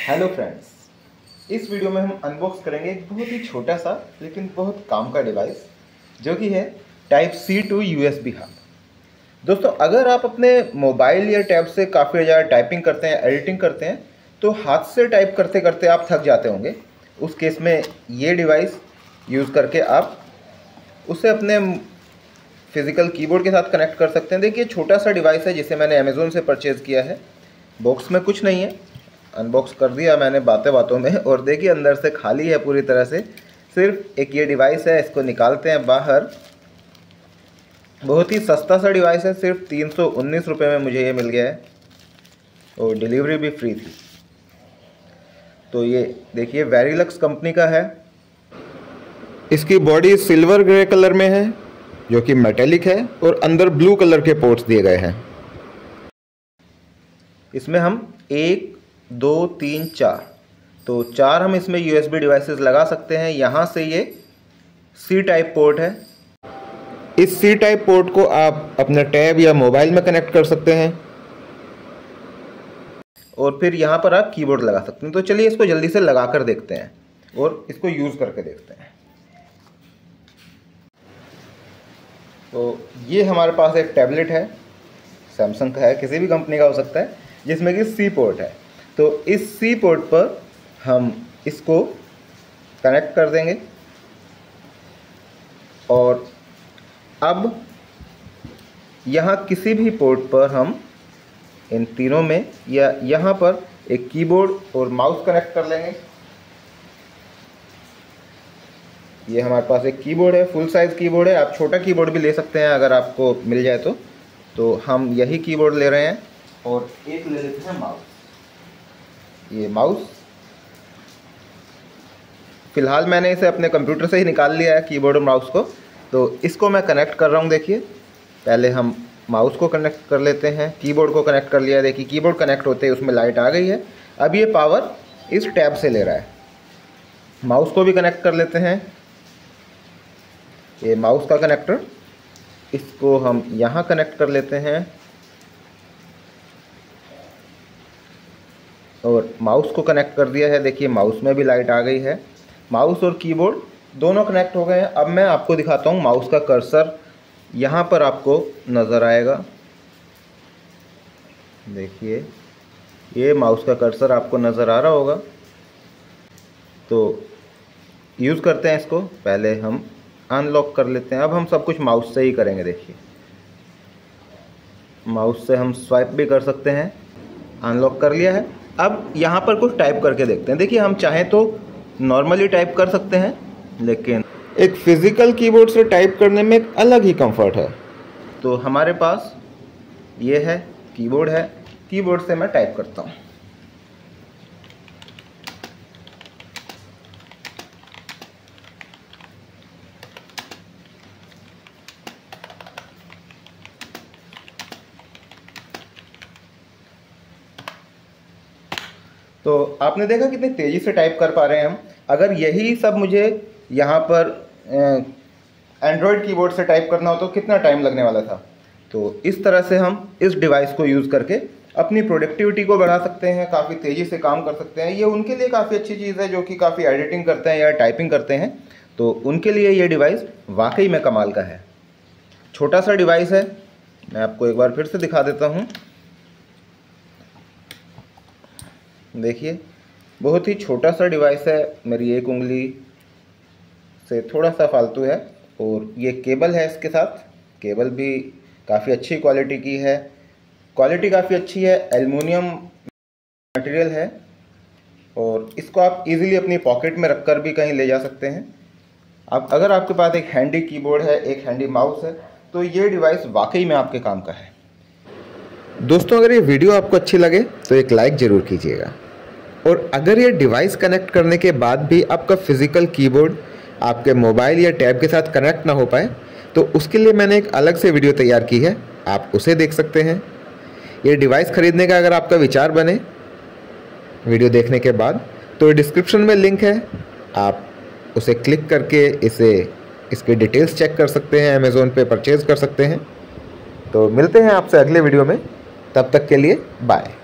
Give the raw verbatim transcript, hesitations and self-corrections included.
Hello friends, इस video में हम अनबॉक्स करेंगे एक बहुत ही छोटा सा लेकिन बहुत काम का डिवाइस जो कि है type C to USB hub. दोस्तों, अगर आप अपने मोबाइल या टैब से काफ़ी ज़्यादा टाइपिंग करते हैं, एडिटिंग करते हैं, तो हाथ से टाइप करते करते आप थक जाते होंगे। उस केस में ये डिवाइस यूज़ करके आप उसे अपने फिज़िकल कीबोर्ड के साथ कनेक्ट कर सकते हैं। देखिए, छोटा सा डिवाइस है जिसे मैंने अमेज़ोन से परचेज़ किया है। बॉक्स में कुछ नहीं है, अनबॉक्स कर दिया मैंने बातें बातों में, और देखिए अंदर से खाली है पूरी तरह से। सिर्फ एक ये डिवाइस है, इसको निकालते हैं बाहर। बहुत ही सस्ता सा डिवाइस है, सिर्फ तीन सौ उन्नीस रुपये में मुझे ये मिल गया है और डिलीवरी भी फ्री थी। तो ये देखिए वेरिलक्स कंपनी का है। इसकी बॉडी सिल्वर ग्रे कलर में है जो कि मेटेलिक है, और अंदर ब्लू कलर के पोर्ट्स दिए गए हैं। इसमें हम एक दो तीन चार तो चार हम इसमें यूएसबी डिवाइसेस लगा सकते हैं। यहाँ से ये सी टाइप पोर्ट है। इस सी टाइप पोर्ट को आप अपने टैब या मोबाइल में कनेक्ट कर सकते हैं और फिर यहाँ पर आप कीबोर्ड लगा सकते हैं। तो चलिए इसको जल्दी से लगा कर देखते हैं और इसको यूज़ करके देखते हैं। तो ये हमारे पास एक टैबलेट है, सैमसंग का है, किसी भी कंपनी का हो सकता है, जिसमें कि सी पोर्ट है। तो इस सी पोर्ट पर हम इसको कनेक्ट कर देंगे और अब यहाँ किसी भी पोर्ट पर हम इन तीनों में या यहाँ पर एक कीबोर्ड और माउस कनेक्ट कर लेंगे। ये हमारे पास एक कीबोर्ड है, फुल साइज़ कीबोर्ड है। आप छोटा कीबोर्ड भी ले सकते हैं अगर आपको मिल जाए तो। तो हम यही कीबोर्ड ले रहे हैं और एक ले लेते हैं माउस। ये माउस फिलहाल मैंने इसे अपने कंप्यूटर से ही निकाल लिया है, कीबोर्ड और माउस को। तो इसको मैं कनेक्ट कर रहा हूँ। देखिए, पहले हम माउस को कनेक्ट कर लेते हैं, कीबोर्ड को कनेक्ट कर लिया। देखिए कीबोर्ड कनेक्ट होते ही उसमें लाइट आ गई है। अब ये पावर इस टैब से ले रहा है। माउस को भी कनेक्ट कर लेते हैं। ये माउस का कनेक्टर, इसको हम यहाँ कनेक्ट कर लेते हैं और माउस को कनेक्ट कर दिया है। देखिए माउस में भी लाइट आ गई है। माउस और कीबोर्ड दोनों कनेक्ट हो गए हैं। अब मैं आपको दिखाता हूँ माउस का कर्सर। यहाँ पर आपको नज़र आएगा, देखिए ये माउस का कर्सर आपको नज़र आ रहा होगा। तो यूज़ करते हैं इसको। पहले हम अनलॉक कर लेते हैं। अब हम सब कुछ माउस से ही करेंगे। देखिए माउस से हम स्वाइप भी कर सकते हैं। अनलॉक कर लिया है। अब यहाँ पर कुछ टाइप करके देखते हैं। देखिए, हम चाहें तो नॉर्मली टाइप कर सकते हैं, लेकिन एक फिज़िकल कीबोर्ड से टाइप करने में एक अलग ही कंफर्ट है। तो हमारे पास ये है, कीबोर्ड है, कीबोर्ड से मैं टाइप करता हूँ। तो आपने देखा कितनी तेज़ी से टाइप कर पा रहे हैं हम। अगर यही सब मुझे यहाँ पर एंड्रॉयड कीबोर्ड से टाइप करना हो तो कितना टाइम लगने वाला था। तो इस तरह से हम इस डिवाइस को यूज़ करके अपनी प्रोडक्टिविटी को बढ़ा सकते हैं, काफ़ी तेज़ी से काम कर सकते हैं। ये उनके लिए काफ़ी अच्छी चीज़ है जो कि काफ़ी एडिटिंग करते हैं या टाइपिंग करते हैं। तो उनके लिए ये डिवाइस वाकई में कमाल का है। छोटा सा डिवाइस है, मैं आपको एक बार फिर से दिखा देता हूँ। देखिए बहुत ही छोटा सा डिवाइस है, मेरी एक उंगली से थोड़ा सा फालतू है। और ये केबल है इसके साथ, केबल भी काफ़ी अच्छी क्वालिटी की है। क्वालिटी काफ़ी अच्छी है, एल्युमिनियम मटेरियल है और इसको आप इजीली अपनी पॉकेट में रखकर भी कहीं ले जा सकते हैं। अब अगर आपके पास एक हैंडी कीबोर्ड है, एक हैंडी माउस है, तो ये डिवाइस वाकई में आपके काम का है। दोस्तों, अगर ये वीडियो आपको अच्छी लगे तो एक लाइक ज़रूर कीजिएगा। और अगर ये डिवाइस कनेक्ट करने के बाद भी आपका फिज़िकल कीबोर्ड आपके मोबाइल या टैब के साथ कनेक्ट ना हो पाए, तो उसके लिए मैंने एक अलग से वीडियो तैयार की है, आप उसे देख सकते हैं। ये डिवाइस ख़रीदने का अगर आपका विचार बने वीडियो देखने के बाद, तो डिस्क्रिप्शन में लिंक है, आप उसे क्लिक करके इसे इसकी डिटेल्स चेक कर सकते हैं, अमेज़ोन पे परचेज़ कर सकते हैं। तो मिलते हैं आपसे अगले वीडियो में, तब तक के लिए बाय।